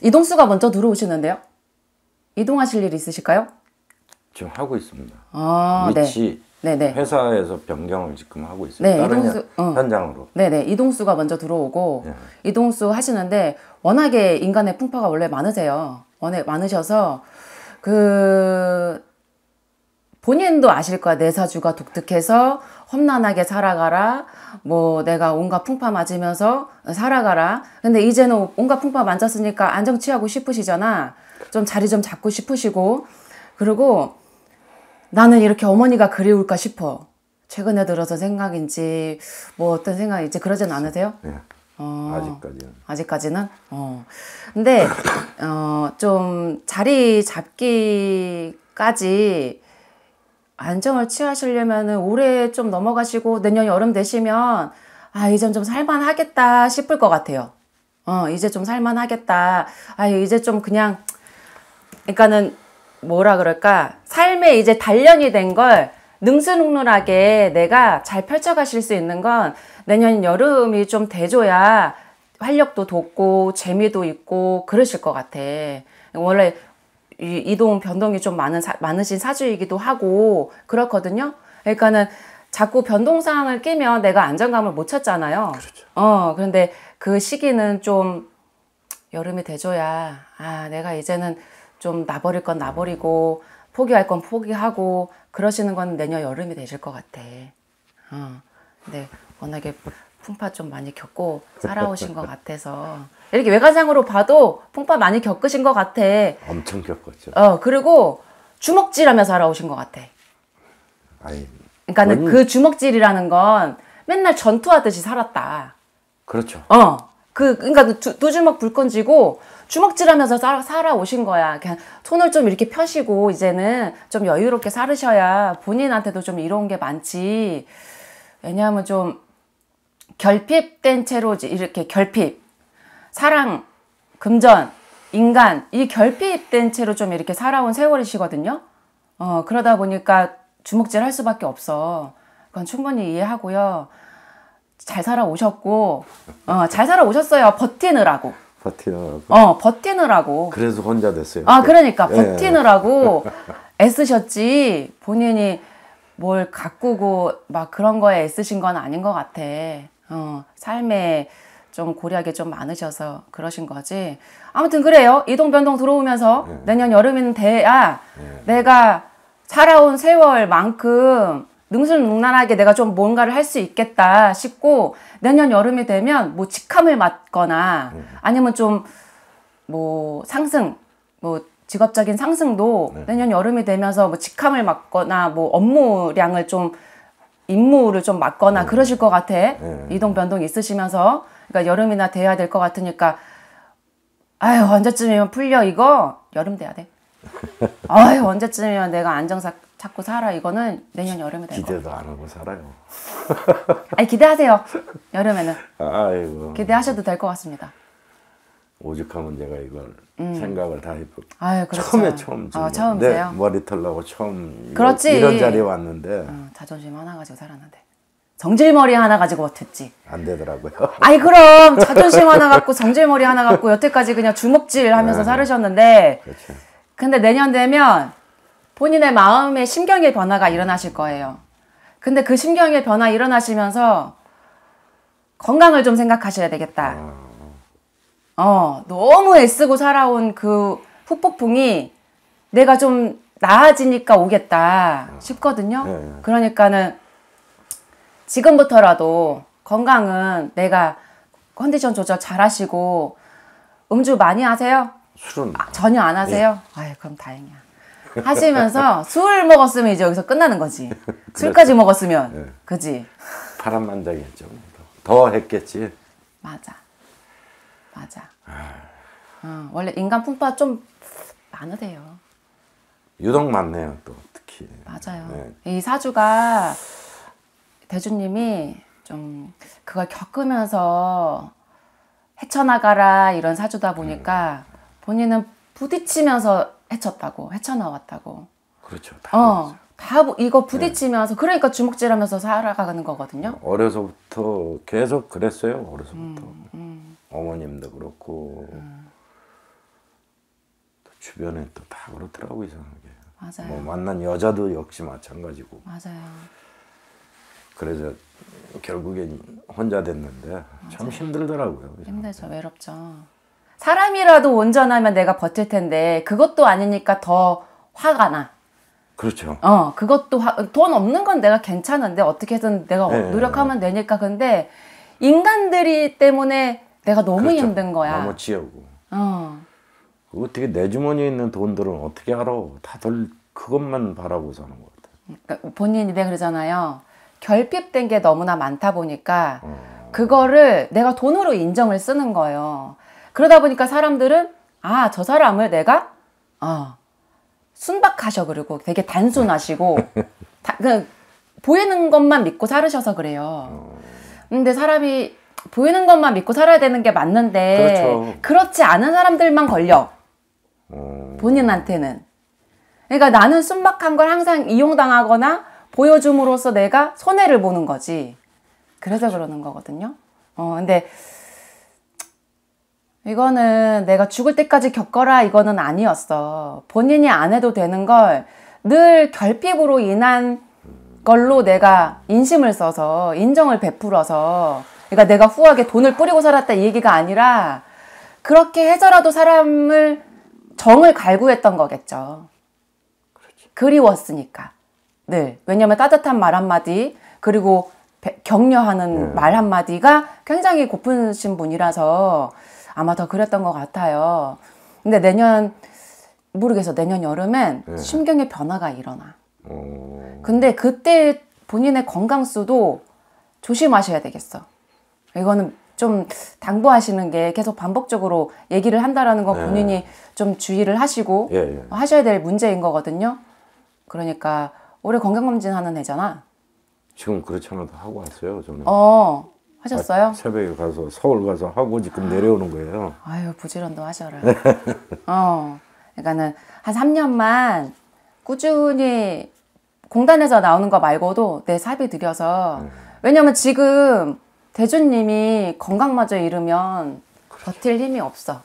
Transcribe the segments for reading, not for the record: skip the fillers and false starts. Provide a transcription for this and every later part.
이동수가 먼저 들어오시는데요. 이동하실 일 있으실까요? 지금 하고 있습니다. 아, 위치 네네. 회사에서 변경을 지금 하고 있어요. 네, 다른 이동수 현장으로. 네네. 이동수가 먼저 들어오고 네. 이동수 하시는데 워낙에 인간의 풍파가 원래 많으세요. 워낙 많으셔서 본인도 아실 거야. 내 사주가 독특해서 험난하게 살아가라. 뭐 내가 온갖 풍파 맞으면서 살아가라. 근데 이제는 온갖 풍파 만졌으니까 안정 취하고 싶으시잖아. 좀 자리 좀 잡고 싶으시고. 그리고 나는 이렇게 어머니가 그리울까 싶어. 최근에 들어서 생각인지 뭐 어떤 생각인지 그러진 않으세요? 네. 아직까지는. 아직까지는? 근데 좀 자리 잡기까지 안정을 취하시려면은 올해 좀 넘어가시고 내년 여름 되시면 이젠 좀 살만하겠다 싶을 것 같아요. 이제 좀 살만하겠다. 이제 좀 그냥 그러니까는 뭐라 그럴까? 삶에 이제 단련이 된 걸 능수능란하게 내가 잘 펼쳐가실 수 있는 건 내년 여름이 좀 돼줘야 활력도 돋고 재미도 있고 그러실 것 같아. 원래 이동 변동이 좀 많으신 사주이기도 하고 그렇거든요. 그러니까는 자꾸 변동사항을 끼면 내가 안정감을 못 찾잖아요. 그렇죠. 그런데 그 시기는 좀 여름이 돼줘야 내가 이제는 좀 놔버릴 건 놔버리고 포기할 건 포기하고 그러시는 건 내년 여름이 되실 것 같아. 근데 워낙에 풍파 좀 많이 겪고 살아오신 것 같아서 이렇게 외관상으로 봐도 풍파 많이 겪으신 것 같아. 엄청 겪었죠. 그리고 주먹질하며 살아오신 것 같아. 그러니까는 그 주먹질이라는 건 맨날 전투하듯이 살았다. 그렇죠. 그러니까 두 주먹 불끈 쥐고 주먹질하면서 살아오신 거야. 그냥 손을 좀 이렇게 펴시고 이제는 좀 여유롭게 살으셔야 본인한테도 좀 이로운 게 많지. 왜냐하면 좀 결핍된 채로 이렇게 사랑, 금전, 인간 이 결핍된 채로 좀 이렇게 살아온 세월이시거든요. 그러다 보니까 주먹질 할 수밖에 없어. 그건 충분히 이해하고요. 잘 살아오셨고 잘 살아오셨어요. 버티느라고. 버티느라고. 그래서 혼자 됐어요. 그러니까 버티느라고 애쓰셨지 본인이 뭘 가꾸고 막 그런 거에 애쓰신 건 아닌 것 같아. 삶에 좀 고려하기 좀 많으셔서 그러신 거지. 아무튼 그래요. 이동변동 들어오면서 내년 여름에는 돼야 내가 살아온 세월만큼 능수능란하게 내가 좀 뭔가를 할 수 있겠다 싶고 내년 여름이 되면 뭐 직함을 맡거나 아니면 좀 뭐 상승 뭐 직업적인 상승도 내년 여름이 되면서 뭐 직함을 맡거나 뭐 업무량을 좀 임무를 좀 맡거나 그러실 것 같아. 이동 변동이 있으시면서 그러니까 여름이나 돼야 될 것 같으니까 언제쯤이면 풀려 이거 여름 돼야 돼. 언제쯤이면 내가 안정 찾고 살아 이거는 내년 여름에 될 거. 기대도 안 하고 살아요. 기대하세요. 여름에는. 아이고. 기대하셔도 될 것 같습니다. 오죽하면 제가 이걸 생각을 다 해보고. 그렇죠. 처음이세요? 머리 털라고 처음 그렇지. 이런 자리에 왔는데. 자존심 하나 가지고 살았는데. 정질머리 하나 가지고 버텼지. 안 되더라고요. 그럼 자존심 하나 갖고 정질머리 하나 갖고 여태까지 그냥 주먹질 하면서 살으셨는데. 그렇죠. 근데 내년 되면 본인의 마음의 심경의 변화가 일어나실 거예요. 근데 그 심경의 변화 일어나시면서 건강을 좀 생각하셔야 되겠다. 너무 애쓰고 살아온 그 후폭풍이 내가 좀 나아지니까 오겠다 싶거든요. 그러니까는 지금부터라도 건강은 내가 컨디션 조절 잘 하시고 음주 많이 하세요? 술은 전혀 안 하세요? 그럼 다행이야. 하시면서 술 먹었으면 이제 여기서 끝나는 거지. 술까지 먹었으면 그지? 파란만장했죠. 더 했겠지. 맞아. 원래 인간 풍파 좀 많으세요. 유독 많네요. 또 특히. 맞아요. 이 사주가 대주님이 좀 그걸 겪으면서 헤쳐나가라 이런 사주다 보니까 본인은 부딪히면서 헤쳐나왔다고. 그렇죠. 이거 부딪히면서 그러니까 주먹질하면서 살아가는 거거든요. 어려서부터 계속 그랬어요. 어려서부터. 어머님도 그렇고 주변에 또 다 그렇더라고 이상하게. 맞아요. 뭐 만난 여자도 역시 마찬가지고. 맞아요. 그래서 결국엔 혼자 됐는데 참 힘들더라고요. 힘들죠. 외롭죠. 사람이라도 온전하면 내가 버틸 텐데 그것도 아니니까 더 화가 나. 그렇죠. 그것도 돈 없는 건 내가 괜찮은데 어떻게든 내가 노력하면 되니까. 근데 인간들이 때문에 내가 너무 그렇죠. 힘든 거야. 너무 지우고. 어떻게 내 주머니에 있는 돈들은 어떻게 알아? 다들 그것만 바라고 사는 것 같아. 그러니까 본인이 내가 그러잖아요. 결핍된 게 너무나 많다 보니까 그거를 내가 돈으로 인정을 쓰는 거예요. 그러다 보니까 사람들은 아, 저 사람을 내가 순박하셔. 그리고 되게 단순하시고 보이는 것만 믿고 살으셔서 그래요. 근데 사람이 보이는 것만 믿고 살아야 되는 게 맞는데 그렇죠. 그렇지 않은 사람들만 걸려. 본인한테는. 그러니까 나는 순박한 걸 항상 이용당하거나 보여줌으로써 내가 손해를 보는 거지. 그래서 그러는 거거든요. 근데 이거는 내가 죽을 때까지 겪어라 이거는 아니었어. 본인이 안 해도 되는 걸 늘 결핍으로 인한 걸로 내가 인심을 써서 인정을 베풀어서, 그러니까 내가 후하게 돈을 뿌리고 살았다 이 얘기가 아니라 그렇게 해서라도 사람을 정을 갈구했던 거겠죠. 그렇지. 그리웠으니까 늘. 왜냐면 따뜻한 말 한마디 그리고 격려하는 말 한마디가 굉장히 고프신 분이라서 아마 더 그랬던 것 같아요. 근데 모르겠어. 내년 여름엔 심경의 변화가 일어나. 근데 그때 본인의 건강수도 조심하셔야 되겠어. 이거는 좀 당부하시는 게 계속 반복적으로 얘기를 한다라는 건 본인이 좀 주의를 하시고 하셔야 될 문제인 거거든요. 그러니까 올해 건강검진 하는 애잖아. 지금 그렇잖아도 하고 왔어요, 저는. 하셨어요? 새벽에 가서 서울 가서 하고 지금 내려오는 거예요. 아유, 부지런도 하셔라. 그러니까는 한 3년만 꾸준히 공단에서 나오는 거 말고도 내 사비 들여서, 왜냐면 지금 대주님이 건강마저 잃으면 버틸 힘이 없어.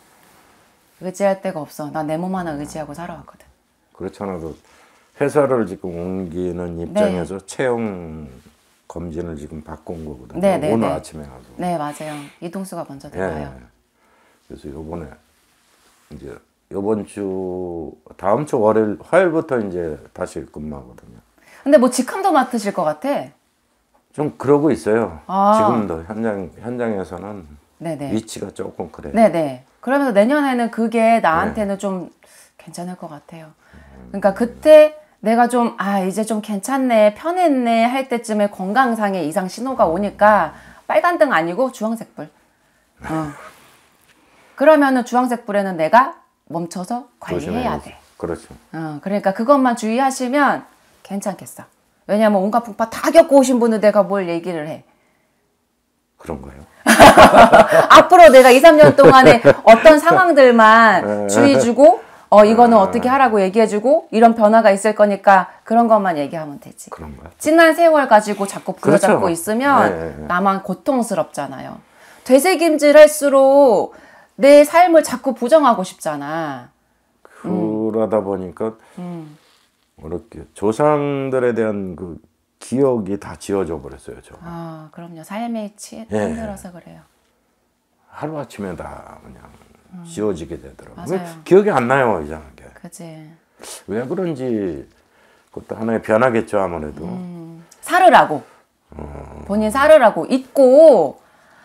의지할 데가 없어. 나 내 몸 하나 의지하고 살아왔거든. 그렇잖아도 회사를 지금 옮기는 입장에서 체형 검진을 지금 받고 온 거거든요. 오늘 아침에 가서. 네, 맞아요. 이동수가 먼저 들어가요. 그래서 요번에 이제 요번 주 다음 주 화요일부터 이제 다시 근무하거든요. 근데 뭐 직함도 맡으실 것 같아. 좀 그러고 있어요. 지금도 현장에서는 위치가 조금 그래요. 네네. 그러면서 내년에는 그게 나한테는 좀 괜찮을 것 같아요. 그러니까 그때 내가 좀 이제 좀 괜찮네, 편했네 할 때쯤에 건강상의 이상 신호가 오니까 빨간등 아니고 주황색불. 그러면은 주황색불에는 내가 멈춰서 관리해야 돼. 그렇죠. 그러니까 그것만 주의하시면 괜찮겠어. 왜냐면 온갖 풍파 다 겪고 오신 분을 내가 뭘 얘기를 해. 그런가요? 앞으로 내가 2, 3년 동안에 어떤 상황들만 주의 주고 이거는 어떻게 하라고 얘기해주고 이런 변화가 있을 거니까 그런 것만 얘기하면 되지. 그런가요? 지난 세월 가지고 자꾸 부여잡고 그렇죠. 있으면 나만 고통스럽잖아요. 되새김질할수록 내 삶을 자꾸 부정하고 싶잖아. 그러다 보니까 이렇게 조상들에 대한 그 기억이 다 지워져 버렸어요. 저. 그럼요. 삶에 힘들어서 그래요. 하루아침에 다 그냥 지워지게 되더라고요. 맞아요. 기억이 안 나요, 이상하게. 그치. 왜 그런지 그것도 하나의 변화겠죠, 아무래도. 살으라고. 본인 살으라고. 잊고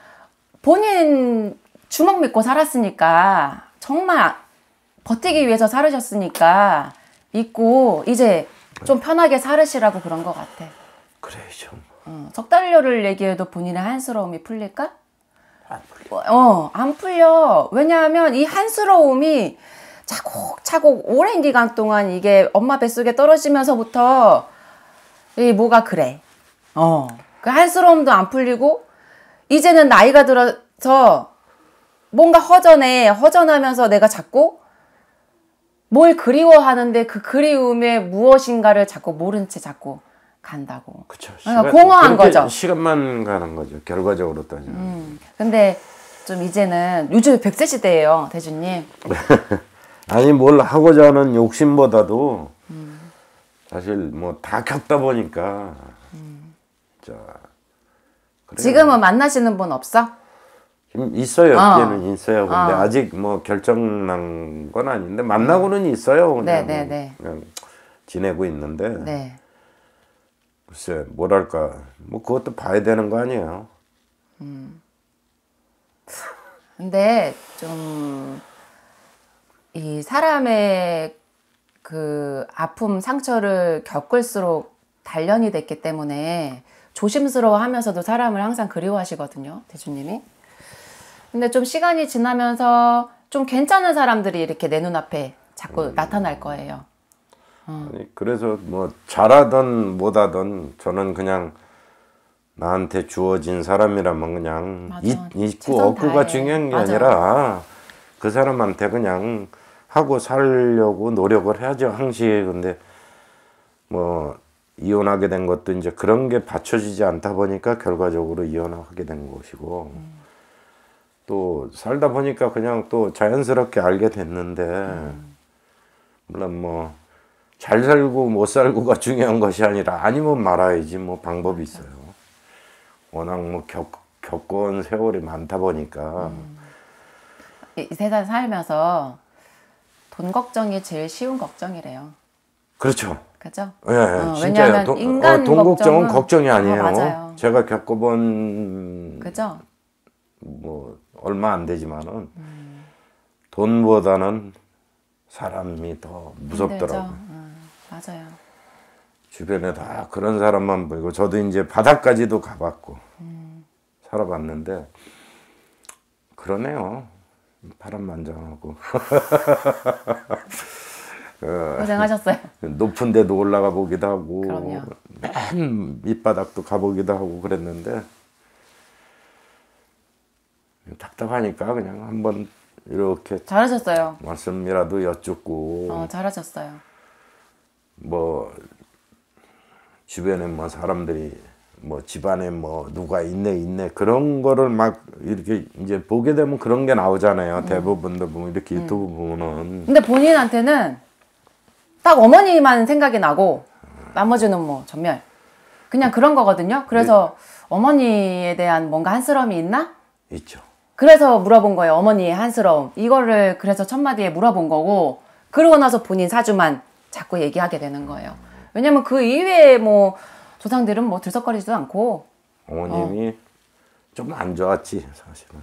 본인 주먹 믿고 살았으니까, 정말 버티기 위해서 살으셨으니까 잊고 이제 좀 편하게 살으시라고 그런 것 같아. 그래야죠. 석 달료를 얘기해도 본인의 한스러움이 풀릴까? 안 풀려. 안 풀려. 왜냐하면 이 한스러움이 차곡차곡 오랜 기간 동안 이게 엄마 뱃속에 떨어지면서부터 이 뭐가 그래. 그 한스러움도 안 풀리고 이제는 나이가 들어서 뭔가 허전하면서 내가 자꾸 뭘 그리워하는데 그 그리움에 무엇인가를 자꾸 모른 채 자꾸 간다고. 그쵸. 그러니까 공허한 거죠. 시간만 가는 거죠. 결과적으로 따지면. 근데 좀 이제는 요즘 100세 시대예요, 대주님. 아니 뭘 하고자 하는 욕심보다도 사실 뭐 다 겪다 보니까 자 그래요. 지금은 만나시는 분 없어? 있어요. 없기는 있어요. 근데 아직 뭐 결정난 건 아닌데 만나고는 있어요. 그냥, 그냥 지내고 있는데 네. 글쎄 뭐랄까 뭐 그것도 봐야 되는 거 아니에요. 근데 좀 이 사람의 그 아픔 상처를 겪을수록 단련이 됐기 때문에 조심스러워하면서도 사람을 항상 그리워하시거든요, 대주님이. 근데 좀 시간이 지나면서 좀 괜찮은 사람들이 이렇게 내 눈앞에 자꾸 나타날 거예요. 아니, 그래서 뭐 잘하든 못하든 저는 그냥 나한테 주어진 사람이라면 그냥 있고 없고가 중요한 게 아니라 그 사람한테 그냥 하고 살려고 노력을 해야죠, 항시. 근데 뭐 이혼하게 된 것도 이제 그런 게 받쳐지지 않다 보니까 결과적으로 이혼하게 된 것이고 또 살다 보니까 그냥 또 자연스럽게 알게 됐는데 물론 뭐 잘 살고 못 살고가 중요한 것이 아니라 아니면 말아야지 뭐 방법이 있어요. 워낙 뭐 겪어온 세월이 많다 보니까 이 세상 살면서 돈 걱정이 제일 쉬운 걱정이래요. 그렇죠. 그죠? 예, 왜냐하면 인간 돈 걱정은 걱정이 아니에요. 맞아요. 제가 겪어본 그죠? 뭐 얼마 안 되지만은 돈보다는 사람이 더 무섭더라고요. 맞아요. 주변에 다 그런 사람만 보이고 저도 이제 바다까지도 가봤고 살아봤는데 그러네요. 파란만장하고 고생하셨어요. 높은 데도 올라가 보기도 하고 그럼요. 맨 밑바닥도 가보기도 하고 그랬는데 답답하니까 그냥 한번 이렇게 잘하셨어요. 말씀이라도 여쭙고 잘하셨어요. 뭐 주변에 뭐 사람들이 뭐 집안에 뭐 누가 있네 그런 거를 막 이렇게 이제 보게 되면 그런 게 나오잖아요. 대부분도 보면 이렇게 유튜브 보면은. 근데 본인한테는 딱 어머니만 생각이 나고 나머지는 뭐 전멸. 그냥 그런 거거든요. 그래서 어머니에 대한 뭔가 한스러움이 있나? 있죠. 그래서 물어본 거예요. 어머니의 한스러움. 이거를 그래서 첫 마디에 물어본 거고 그러고 나서 본인 사주만 자꾸 얘기하게 되는 거예요. 왜냐면 그 이외에 뭐 조상들은 뭐 들썩거리지도 않고 어머님이 좀 안 좋았지 사실은.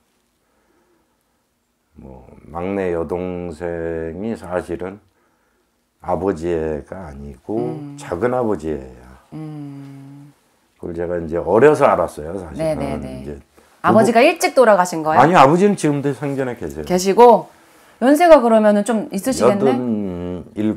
뭐 막내 여동생이 사실은 아버지가 아니고 작은 아버지예요. 그걸 제가 이제 어려서 알았어요 사실은. 네네네. 이제 아버지가 일찍 돌아가신 거예요? 아니 아버지는 지금도 생전에 계세요. 계시고 연세가 그러면은 좀 있으시겠네? 87.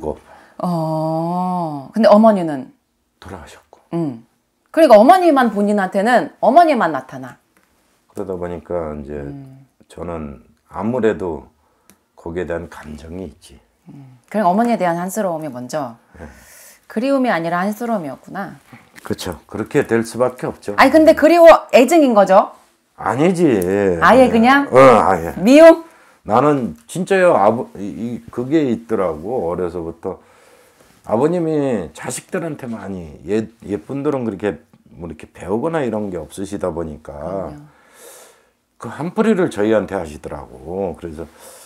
근데 어머니는? 돌아가셨고. 그러니까 어머니만 본인한테는 어머니만 나타나. 그러다 보니까 이제 저는 아무래도 거기에 대한 감정이 있지. 그럼 어머니에 대한 한스러움이 먼저. 그리움이 아니라 한스러움이었구나. 그렇죠. 그렇게 될 수밖에 없죠. 아니 근데 그리워 애증인 거죠? 아니지. 아예 그냥? 아예. 미움? 나는 진짜요. 그게 있더라고. 어려서부터 아버님이 자식들한테 많이 옛분들은 그렇게 뭐 이렇게 배우거나 이런 게 없으시다 보니까 그 한풀이를 저희한테 하시더라고. 그래서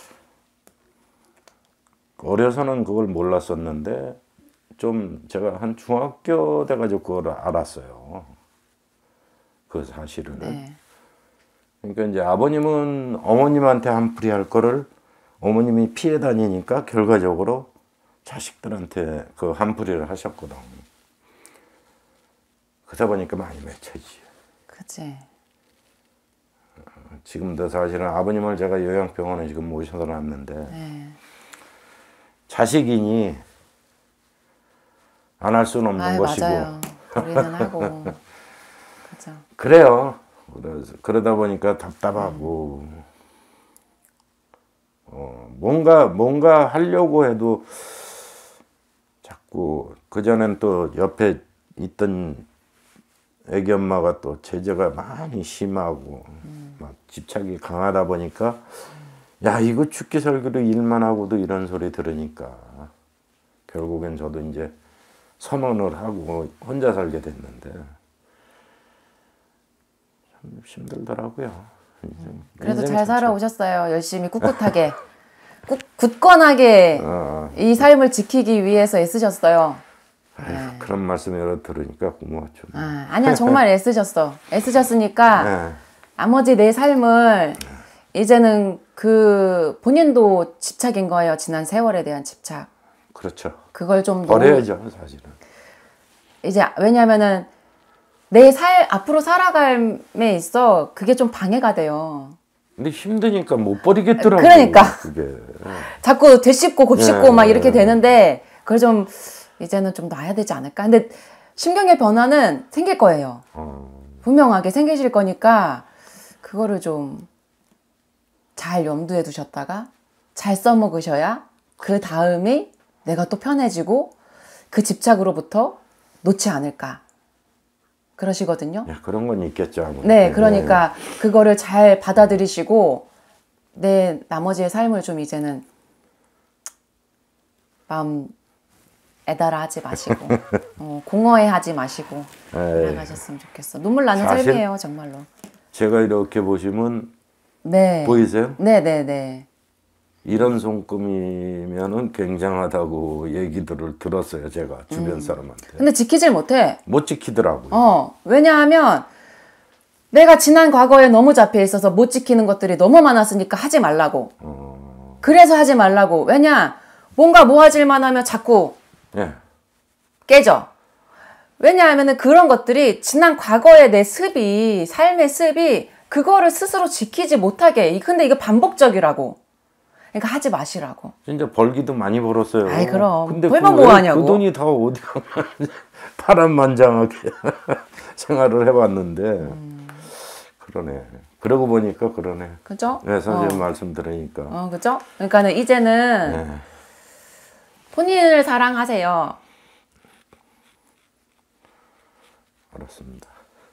어려서는 그걸 몰랐었는데 좀 제가 한 중학교 돼가지고 그걸 알았어요. 그 사실을. 네. 그러니까 이제 아버님은 어머님한테 한풀이 할 거를 어머님이 피해 다니니까 결과적으로 자식들한테 그 한풀이를 하셨거든. 그러다 보니까 많이 맺혀지. 그치. 지금도 사실은 아버님을 제가 요양병원에 지금 모셔서 놨는데 네. 자식이니 안 할 수는 없는 것이고. 맞아요. 우리는 하고. 그죠. 그래요. 그러다 보니까 답답하고 뭔가 하려고 해도 자꾸 그전엔 또 옆에 있던 애기 엄마가 또 제재가 많이 심하고 막 집착이 강하다 보니까 야, 이거 죽기 살기로 일만 하고도 이런 소리 들으니까 결국엔 저도 이제 선언을 하고 혼자 살게 됐는데 참 힘들더라고요. 그래도 잘 살아오셨어요. 열심히 꿋꿋하게 굳건하게 이 삶을 지키기 위해서 애쓰셨어요. 아유, 그런 말씀 여러 들으니까 고마웠죠. 아니야, 정말 애쓰셨어. 애쓰셨으니까 나머지 내 삶을 이제는 그 본인도 집착인 거예요. 지난 세월에 대한 집착. 그렇죠. 그걸 좀 버려야죠, 사실은. 이제 왜냐면은 내 앞으로 살아감에 있어 그게 좀 방해가 돼요. 근데 힘드니까 못 버리겠더라고요. 그러니까 그게. 자꾸 되씹고 곱씹고 막 이렇게 되는데 그걸 좀 이제는 좀 놔야 되지 않을까. 근데 심경의 변화는 생길 거예요. 분명하게 생기실 거니까 그거를 좀 잘 염두에 두셨다가 잘 써먹으셔야 그 다음이 내가 또 편해지고 그 집착으로부터 놓지 않을까. 그러시거든요. 야, 그런 건 있겠죠. 아무래도. 네, 그러니까 그거를 잘 받아들이시고 내 나머지의 삶을 좀 이제는 마음 애달아 하지 마시고 공허해 하지 마시고 나가셨으면 좋겠어. 눈물 나는 삶이에요, 정말로. 제가 이렇게 보시면 네. 보이세요? 네. 이런 손금이면은 굉장하다고 얘기들을 들었어요, 제가 주변 사람한테. 근데 지키질 못해. 못 지키더라고요. 왜냐하면 내가 지난 과거에 너무 잡혀 있어서 못 지키는 것들이 너무 많았으니까 하지 말라고. 그래서 하지 말라고. 왜냐? 뭔가 모아질만 하면 자꾸 깨져. 왜냐하면 그런 것들이 지난 과거의 내 습이, 삶의 습이 그거를 스스로 지키지 못하게. 근데 이거 반복적이라고. 그러니까 하지 마시라고. 진짜 벌기도 많이 벌었어요. 아이, 그럼. 근데 벌면 뭐 하냐고. 그 돈이 다 어디 가나 파란만장하게 생활을 해봤는데 그러네. 그러고 보니까 그러네. 그죠? 네, 선생님 말씀 들으니까. 그죠? 그러니까는 이제는 본인을 사랑하세요. 알았습니다.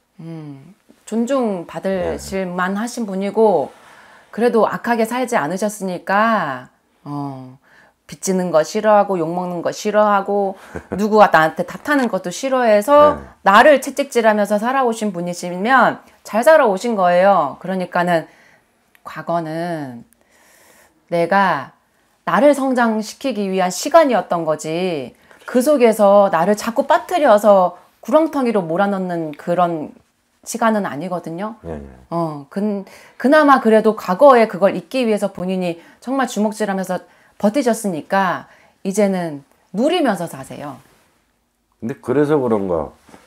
존중받으실 만하신 분이고 그래도 악하게 살지 않으셨으니까 빚지는 거 싫어하고 욕먹는 거 싫어하고 누구가 나한테 탓하는 것도 싫어해서 나를 채찍질하면서 살아오신 분이시면 잘 살아오신 거예요. 그러니까는 과거는 내가 나를 성장시키기 위한 시간이었던 거지 그 속에서 나를 자꾸 빠뜨려서 구렁텅이로 몰아넣는 그런 시간은 아니거든요. 그나마 그래도 과거에 그걸 잊기 위해서 본인이 정말 주먹질하면서 버티셨으니까 이제는 누리면서 사세요. 근데 그래서 그런가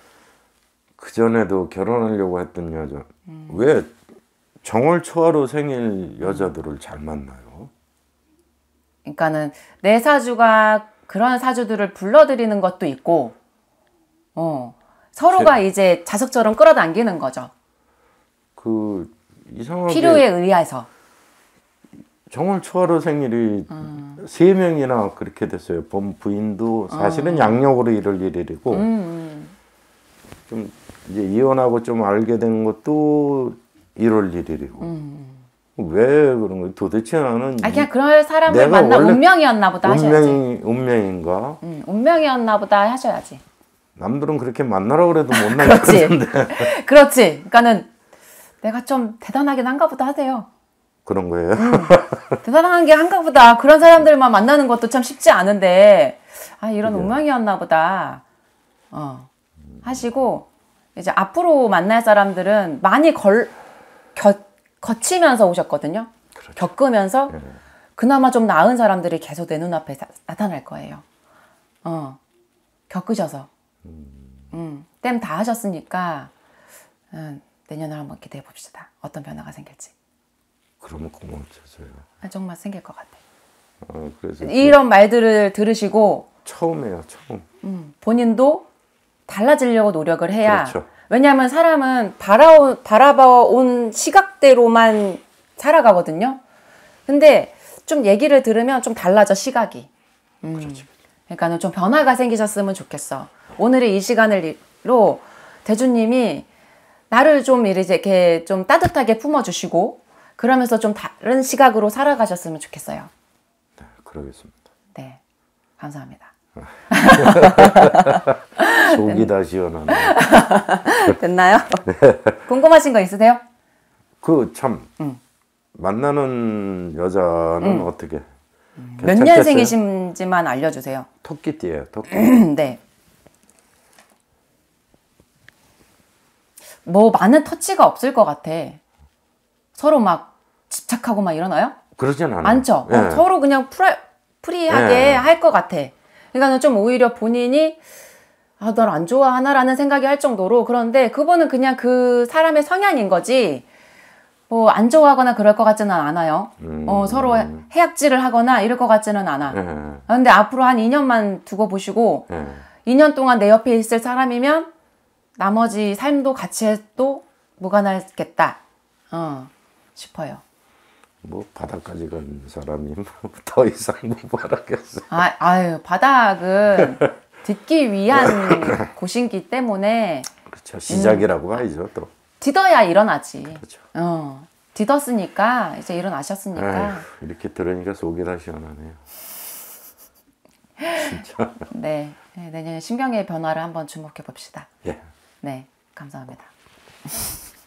그전에도 결혼하려고 했던 여자 왜 정월 초하루 생일 여자들을 잘 만나요? 그러니까는 내 사주가 그런 사주들을 불러들이는 것도 있고 서로가 이제 자석처럼 끌어당기는 거죠. 그 이상하게 필요에 의해서. 정월 초하루 생일이 3명이나 그렇게 됐어요. 부인도 사실은 양력으로 1월 1일이고 좀 이제 이혼하고 좀 알게 된 것도 1월 1일이고 왜 그런 거예요? 도대체 나는 그냥 그런 사람을 만나 운명이었나 보다 하셔야지. 운명인가? 운명이었나 보다 하셔야지. 남들은 그렇게 만나라고 그래도 못 나겠는데. 그렇지. 그러니까는 내가 좀 대단하긴 한가 보다 하세요. 그런 거예요? 대단한 게 한가 보다. 그런 사람들만 만나는 것도 참 쉽지 않은데 이런 운명이었나 보다 하시고 이제 앞으로 만날 사람들은 많이 거치면서 오셨거든요. 그렇죠. 겪으면서 그나마 좀 나은 사람들이 계속 내 눈앞에 나타날 거예요. 겪으셔서 땜 다 하셨으니까 내년을 한번 기대해 봅시다. 어떤 변화가 생길지. 그러면 고맙죠. 정말 생길 것 같아요. 그래서 이런 말들을 들으시고 처음이에요. 처음. 본인도 달라지려고 노력을 해야. 그렇죠. 왜냐하면 사람은 바라봐온 시각대로만 살아가거든요. 근데 좀 얘기를 들으면 좀 달라져, 시각이. 그러니까는 좀 변화가 생기셨으면 좋겠어. 오늘의 이 시간으로 대주님이 나를 좀 이렇게 좀 따뜻하게 품어주시고 그러면서 좀 다른 시각으로 살아가셨으면 좋겠어요. 네, 그러겠습니다. 네, 감사합니다. 속이 다 시원하네. 됐나요? 궁금하신 거 있으세요? 그 참 만나는 여자는 어떻게? 몇 년생이신지만 알려주세요. 토끼띠예요. 토끼. 네. 뭐 많은 터치가 없을 것 같아. 서로 막 집착하고 막 이러나요? 그러진 않아요. 많죠. 예. 서로 그냥 프리하게 할 것 같아. 그러니까 좀 오히려 본인이 널 안 좋아하나라는 생각이 할 정도로. 그런데 그거는 그냥 그 사람의 성향인 거지. 뭐 안 좋아하거나 그럴 것 같지는 않아요. 서로 해악질을 하거나 이럴 것 같지는 않아. 근데 앞으로 한 2년만 두고 보시고 2년 동안 내 옆에 있을 사람이면 나머지 삶도 같이 해도 무관하겠다 싶어요. 뭐 바닥까지 간 사람이 더 이상 못 바라겠어. 아유, 바닥은 듣기 위한 곳이기 때문에. 그렇죠. 시작이라고 하죠 또. 디뎌야 일어나지. 그렇죠. 디뎠으니까 이제 일어나셨으니까. 아휴, 이렇게 들으니까 속이 다 시원하네요. 진짜. 네, 내년에 신경의 변화를 한번 주목해 봅시다. 예. 네, 감사합니다.